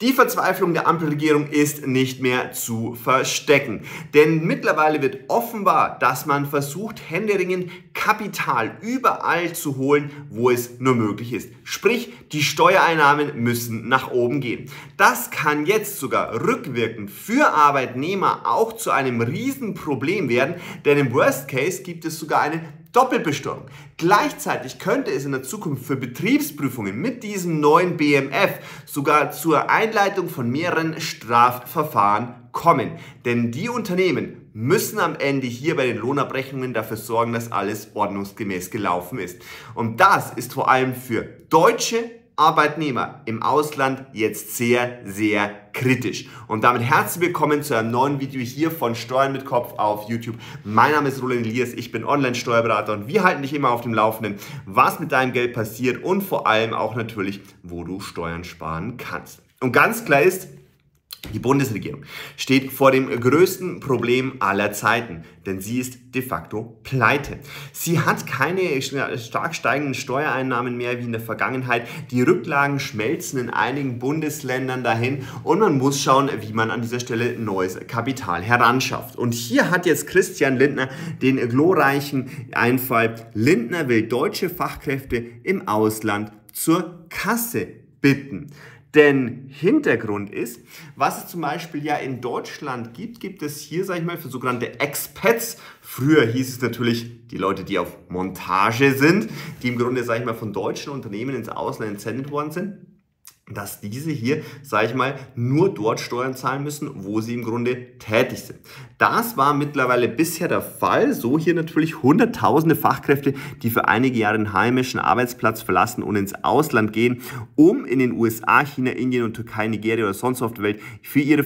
Die Verzweiflung der Ampelregierung ist nicht mehr zu verstecken, denn mittlerweile wird offenbar, dass man versucht, händeringend Kapital überall zu holen, wo es nur möglich ist. Sprich, die Steuereinnahmen müssen nach oben gehen. Das kann jetzt sogar rückwirkend für Arbeitnehmer auch zu einem Riesenproblem werden, denn im Worst Case gibt es sogar eine Doppelbesteuerung. Gleichzeitig könnte es in der Zukunft für Betriebsprüfungen mit diesem neuen BMF sogar zur Einleitung von mehreren Strafverfahren kommen. Denn die Unternehmen müssen am Ende hier bei den Lohnabrechnungen dafür sorgen, dass alles ordnungsgemäß gelaufen ist. Und das ist vor allem für deutsche Arbeitnehmer im Ausland jetzt sehr, sehr kritisch. Und damit herzlich willkommen zu einem neuen Video hier von Steuern mit Kopf auf YouTube. Mein Name ist Roland Elias, ich bin Online-Steuerberater und wir halten dich immer auf dem Laufenden, was mit deinem Geld passiert und vor allem auch natürlich, wo du Steuern sparen kannst. Und ganz klar ist, die Bundesregierung steht vor dem größten Problem aller Zeiten, denn sie ist de facto pleite. Sie hat keine stark steigenden Steuereinnahmen mehr wie in der Vergangenheit. Die Rücklagen schmelzen in einigen Bundesländern dahin und man muss schauen, wie man an dieser Stelle neues Kapital heranschafft. Und hier hat jetzt Christian Lindner den glorreichen Einfall: Lindner will deutsche Fachkräfte im Ausland zur Kasse bitten. Denn Hintergrund ist, was es zum Beispiel ja in Deutschland gibt es hier, sage ich mal, für sogenannte Expats. Früher hieß es natürlich die Leute, die auf Montage sind, die im Grunde, sage ich mal, von deutschen Unternehmen ins Ausland entsendet worden sind, dass diese hier, sage ich mal, nur dort Steuern zahlen müssen, wo sie im Grunde tätig sind. Das war mittlerweile bisher der Fall. So hier natürlich hunderttausende Fachkräfte, die für einige Jahre den heimischen Arbeitsplatz verlassen und ins Ausland gehen, um in den USA, China, Indien und Türkei, Nigeria oder sonst auf der Welt für ihre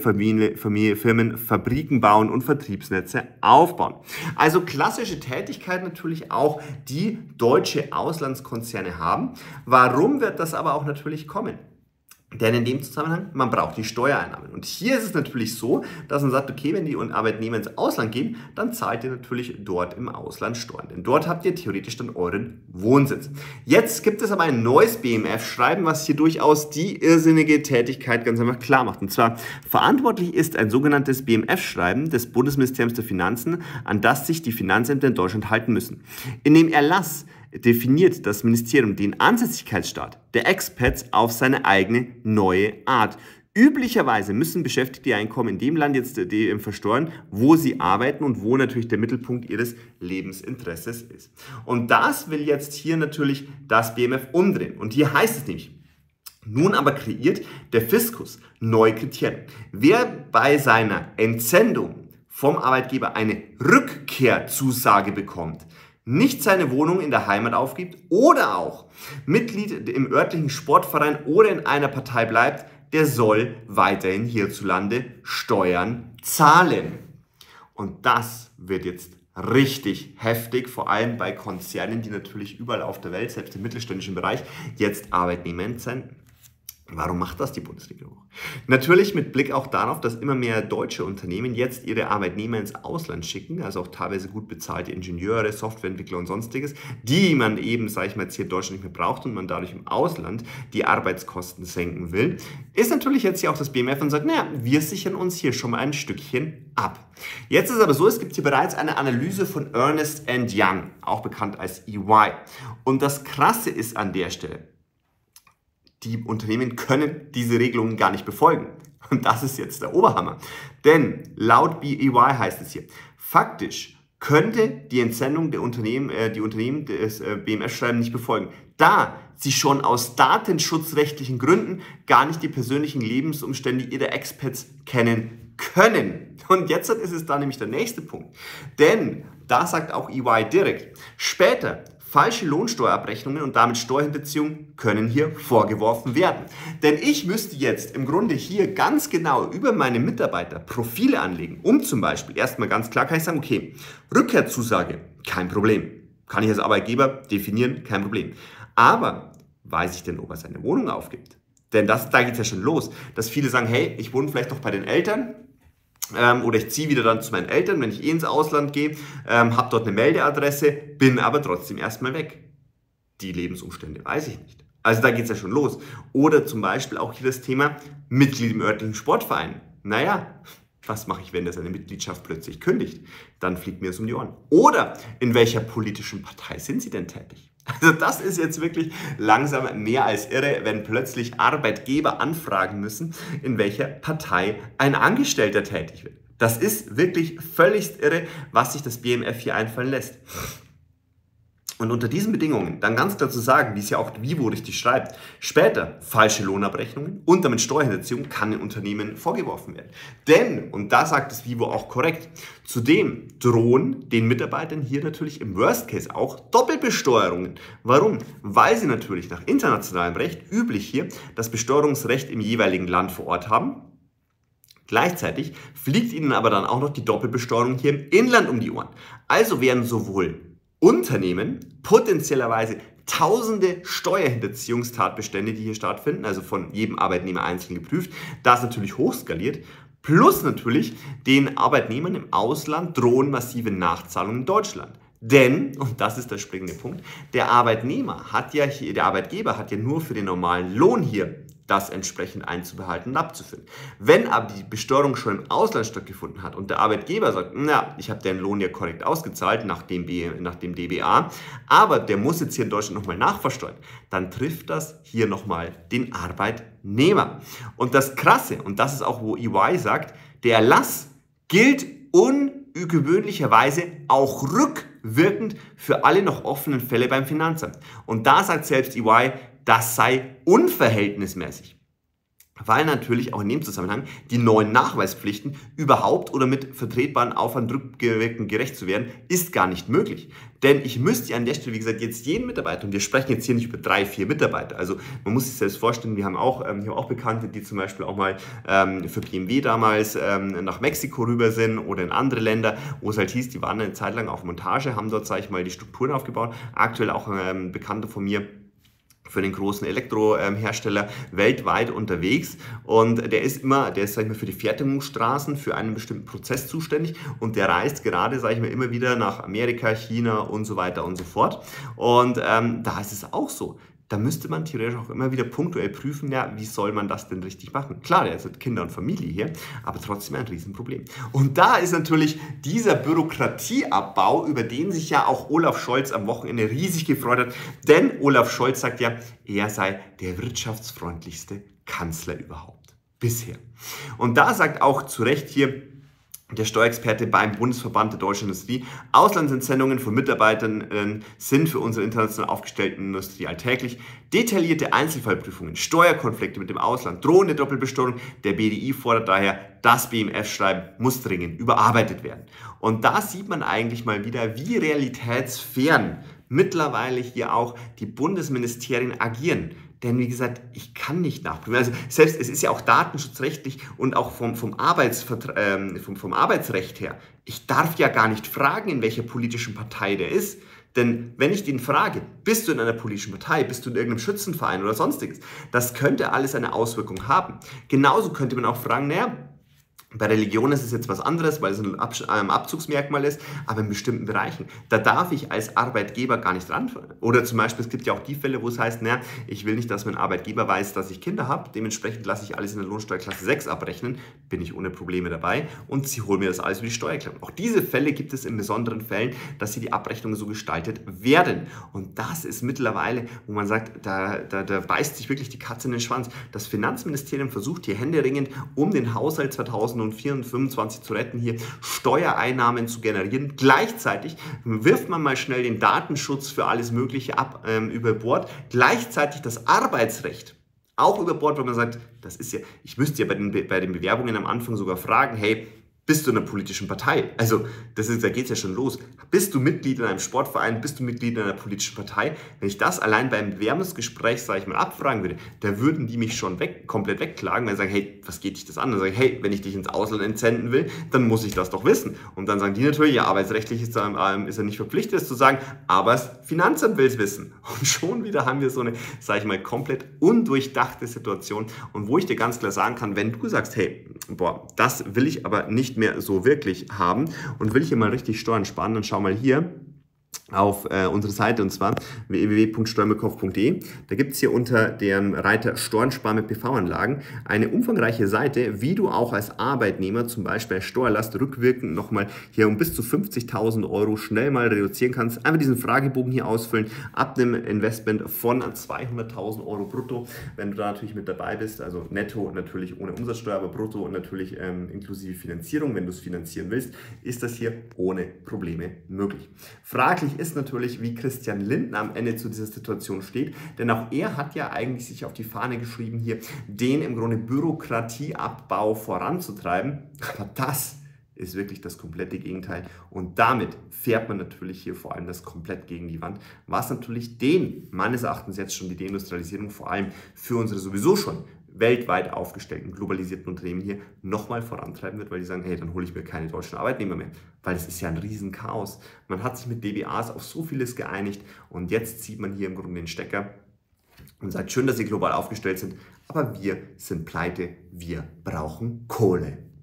Firmen Fabriken bauen und Vertriebsnetze aufbauen. Also klassische Tätigkeit natürlich auch, die deutsche Auslandskonzerne haben. Warum wird das aber auch natürlich kommen? Denn in dem Zusammenhang, man braucht die Steuereinnahmen. Und hier ist es natürlich so, dass man sagt, okay, wenn die Arbeitnehmer ins Ausland gehen, dann zahlt ihr natürlich dort im Ausland Steuern. Denn dort habt ihr theoretisch dann euren Wohnsitz. Jetzt gibt es aber ein neues BMF-Schreiben, was hier durchaus die irrsinnige Tätigkeit ganz einfach klar macht. Und zwar, verantwortlich ist ein sogenanntes BMF-Schreiben des Bundesministeriums der Finanzen, an das sich die Finanzämter in Deutschland halten müssen. In dem Erlass definiert das Ministerium den Ansässigkeitsstaat der Expats auf seine eigene neue Art. Üblicherweise müssen Beschäftigte ihr Einkommen in dem Land jetzt versteuern, wo sie arbeiten und wo natürlich der Mittelpunkt ihres Lebensinteresses ist. Und das will jetzt hier natürlich das BMF umdrehen. Und hier heißt es nämlich: Nun aber kreiert der Fiskus neue Kriterien. Wer bei seiner Entsendung vom Arbeitgeber eine Rückkehrzusage bekommt, nicht seine Wohnung in der Heimat aufgibt oder auch Mitglied im örtlichen Sportverein oder in einer Partei bleibt, der soll weiterhin hierzulande Steuern zahlen. Und das wird jetzt richtig heftig, vor allem bei Konzernen, die natürlich überall auf der Welt, selbst im mittelständischen Bereich, jetzt Arbeitnehmer entsenden. Warum macht das die Bundesregierung? Natürlich mit Blick auch darauf, dass immer mehr deutsche Unternehmen jetzt ihre Arbeitnehmer ins Ausland schicken, also auch teilweise gut bezahlte Ingenieure, Softwareentwickler und sonstiges, die man eben, sage ich mal, jetzt hier in Deutschland nicht mehr braucht und man dadurch im Ausland die Arbeitskosten senken will, ist natürlich jetzt hier auch das BMF und sagt, naja, wir sichern uns hier schon mal ein Stückchen ab. Jetzt ist es aber so, es gibt hier bereits eine Analyse von Ernst & Young, auch bekannt als EY. Und das Krasse ist an der Stelle, die Unternehmen können diese Regelungen gar nicht befolgen. Und das ist jetzt der Oberhammer. Denn laut EY heißt es hier, faktisch könnte die Entsendung der Unternehmen des BMF-Schreiben nicht befolgen, da sie schon aus datenschutzrechtlichen Gründen gar nicht die persönlichen Lebensumstände ihrer Expats kennen können. Und jetzt ist es da nämlich der nächste Punkt. Denn da sagt auch EY direkt, später falsche Lohnsteuerabrechnungen und damit Steuerhinterziehung können hier vorgeworfen werden. Denn ich müsste jetzt im Grunde hier ganz genau über meine Mitarbeiter Profile anlegen, um zum Beispiel erstmal ganz klar kann ich sagen, okay, Rückkehrzusage, kein Problem. Kann ich als Arbeitgeber definieren, kein Problem. Aber weiß ich denn, ob er seine Wohnung aufgibt? Denn da geht es ja schon los, dass viele sagen, hey, ich wohne vielleicht noch bei den Eltern, oder ich ziehe wieder dann zu meinen Eltern, wenn ich ins Ausland gehe, habe dort eine Meldeadresse, bin aber trotzdem erstmal weg. Die Lebensumstände weiß ich nicht. Also da geht es ja schon los. Oder zum Beispiel auch hier das Thema Mitglied im örtlichen Sportverein. Naja, was mache ich, wenn der seine Mitgliedschaft plötzlich kündigt? Dann fliegt mir das um die Ohren. Oder in welcher politischen Partei sind Sie denn tätig? Also das ist jetzt wirklich langsam mehr als irre, wenn plötzlich Arbeitgeber anfragen müssen, in welcher Partei ein Angestellter tätig wird. Das ist wirklich völlig irre, was sich das BMF hier einfallen lässt. Und unter diesen Bedingungen dann ganz klar zu sagen, wie es ja auch Vivo richtig schreibt, später falsche Lohnabrechnungen und damit Steuerhinterziehung kann den Unternehmen vorgeworfen werden. Denn, und da sagt das Vivo auch korrekt, zudem drohen den Mitarbeitern hier natürlich im Worst Case auch Doppelbesteuerungen. Warum? Weil sie natürlich nach internationalem Recht üblich hier das Besteuerungsrecht im jeweiligen Land vor Ort haben. Gleichzeitig fliegt ihnen aber dann auch noch die Doppelbesteuerung hier im Inland um die Ohren. Also werden sowohl Unternehmen potenziellerweise tausende Steuerhinterziehungstatbestände, die hier stattfinden, also von jedem Arbeitnehmer einzeln geprüft, das natürlich hochskaliert, plus natürlich den Arbeitnehmern im Ausland drohen massive Nachzahlungen in Deutschland. Denn, und das ist der springende Punkt, der Arbeitgeber hat ja nur für den normalen Lohn hier das entsprechend einzubehalten und abzufinden. Wenn aber die Besteuerung schon im Ausland stattgefunden hat und der Arbeitgeber sagt, na, ich habe den Lohn ja korrekt ausgezahlt nach dem DBA, aber der muss jetzt hier in Deutschland nochmal nachversteuern, dann trifft das hier nochmal den Arbeitnehmer. Und das Krasse, und das ist auch, wo EY sagt, der Erlass gilt ungewöhnlicherweise auch rückwirkend für alle noch offenen Fälle beim Finanzamt. Und da sagt selbst EY, das sei unverhältnismäßig, weil natürlich auch in dem Zusammenhang die neuen Nachweispflichten überhaupt oder mit vertretbaren Aufwand rückwirkend gerecht zu werden, ist gar nicht möglich. Denn ich müsste ja an der Stelle, wie gesagt, jetzt jeden Mitarbeiter, und wir sprechen jetzt hier nicht über 3, 4 Mitarbeiter, also man muss sich selbst vorstellen, wir haben auch Bekannte, die zum Beispiel auch mal für BMW damals nach Mexiko rüber sind oder in andere Länder, wo es halt hieß, die waren eine Zeit lang auf Montage, haben dort, sage ich mal, die Strukturen aufgebaut. Aktuell auch ein Bekannter von mir, für den großen Elektrohersteller weltweit unterwegs, und der ist, sag ich mal, für die Fertigungsstraßen für einen bestimmten Prozess zuständig, und der reist gerade, sage ich mal, immer wieder nach Amerika, China und so weiter und so fort. Und da ist es auch so. Da müsste man theoretisch auch immer wieder punktuell prüfen, ja, wie soll man das denn richtig machen? Klar, der hat Kinder und Familie hier, aber trotzdem ein Riesenproblem. Und da ist natürlich dieser Bürokratieabbau, über den sich ja auch Olaf Scholz am Wochenende riesig gefreut hat, denn Olaf Scholz sagt ja, er sei der wirtschaftsfreundlichste Kanzler überhaupt bisher. Und da sagt auch zu Recht hier der Steuerexperte beim Bundesverband der deutschen Industrie, Auslandsentsendungen von Mitarbeitern sind für unsere international aufgestellte Industrie alltäglich. Detaillierte Einzelfallprüfungen, Steuerkonflikte mit dem Ausland, drohende Doppelbesteuerung. Der BDI fordert daher, das BMF-Schreiben muss dringend überarbeitet werden. Und da sieht man eigentlich mal wieder, wie realitätsfern mittlerweile hier auch die Bundesministerien agieren. Denn wie gesagt, ich kann nicht nachprüfen. Also selbst, es ist ja auch datenschutzrechtlich und auch vom Arbeitsrecht her. Ich darf ja gar nicht fragen, in welcher politischen Partei der ist. Denn wenn ich den frage, bist du in einer politischen Partei, bist du in irgendeinem Schützenverein oder sonstiges, das könnte alles eine Auswirkung haben. Genauso könnte man auch fragen, naja, bei Religion ist es jetzt was anderes, weil es ein Abzugsmerkmal ist, aber in bestimmten Bereichen, da darf ich als Arbeitgeber gar nicht ran. Oder zum Beispiel, es gibt ja auch die Fälle, wo es heißt, naja, ich will nicht, dass mein Arbeitgeber weiß, dass ich Kinder habe, dementsprechend lasse ich alles in der Lohnsteuerklasse 6 abrechnen, bin ich ohne Probleme dabei, und sie holen mir das alles über die Steuererklärung. Auch diese Fälle gibt es in besonderen Fällen, dass hier die Abrechnungen so gestaltet werden. Und das ist mittlerweile, wo man sagt, da beißt sich wirklich die Katze in den Schwanz. Das Finanzministerium versucht hier händeringend, um den Haushalt 2024 und 25 zu retten, hier Steuereinnahmen zu generieren. Gleichzeitig wirft man mal schnell den Datenschutz für alles Mögliche über Bord. Gleichzeitig das Arbeitsrecht auch über Bord, weil man sagt, das ist ja, ich müsste ja bei den Bewerbungen am Anfang sogar fragen, hey, bist du in einer politischen Partei? Also, da geht es ja schon los. Bist du Mitglied in einem Sportverein? Bist du Mitglied in einer politischen Partei? Wenn ich das allein beim Bewerbungsgespräch, sage ich mal, abfragen würde, da würden die mich schon komplett wegklagen, weil sie sagen, hey, was geht dich das an? Dann sage ich, hey, wenn ich dich ins Ausland entsenden will, dann muss ich das doch wissen. Und dann sagen die natürlich, ja, arbeitsrechtlich ist er nicht verpflichtet, es zu sagen, aber das Finanzamt will es wissen. Und schon wieder haben wir so eine, sage ich mal, komplett undurchdachte Situation. Und wo ich dir ganz klar sagen kann, wenn du sagst, hey, boah, das will ich aber nicht mehr so wirklich haben und will ich hier mal richtig Steuern sparen, dann schau mal hier. auf unsere Seite, und zwar www.steuerkopf.de. Da gibt es hier unter dem Reiter Steuern sparen mit PV-Anlagen eine umfangreiche Seite, wie du auch als Arbeitnehmer zum Beispiel Steuerlast rückwirkend nochmal hier um bis zu 50.000 Euro schnell mal reduzieren kannst. Einfach diesen Fragebogen hier ausfüllen, ab einem Investment von 200.000 Euro brutto, wenn du da natürlich mit dabei bist, also netto natürlich ohne Umsatzsteuer, aber brutto natürlich inklusive Finanzierung, wenn du es finanzieren willst, ist das hier ohne Probleme möglich. Fraglich ist natürlich, wie Christian Lindner am Ende zu dieser Situation steht, denn auch er hat ja eigentlich sich auf die Fahne geschrieben, hier den im Grunde Bürokratieabbau voranzutreiben, aber das ist wirklich das komplette Gegenteil und damit fährt man natürlich hier vor allem das komplett gegen die Wand, was natürlich meines Erachtens jetzt schon die Deindustrialisierung vor allem für unsere sowieso schon weltweit aufgestellten, globalisierten Unternehmen hier nochmal vorantreiben wird, weil die sagen, hey, dann hole ich mir keine deutschen Arbeitnehmer mehr, weil es ist ja ein Riesenchaos. Man hat sich mit DBAs auf so vieles geeinigt und jetzt zieht man hier im Grunde den Stecker und sagt, schön, dass sie global aufgestellt sind, aber wir sind pleite, wir brauchen Kohle.